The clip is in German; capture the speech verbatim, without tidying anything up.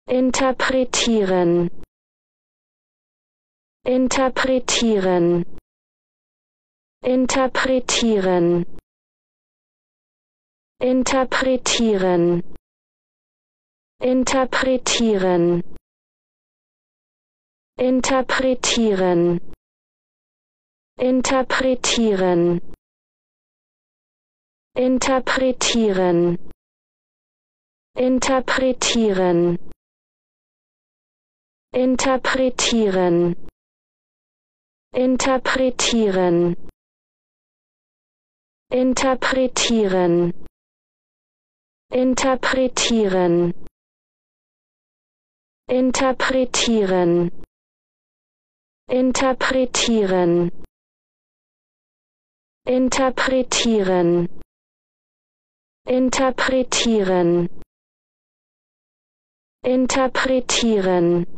interpretieren, interpretieren, interpretieren, interpretieren, interpretieren, interpretieren, interpretieren, interpretieren, interpretieren, interpretieren, interpretieren, interpretieren, interpretieren, interpretieren, interpretieren, interpretieren, interpretieren, interpretieren,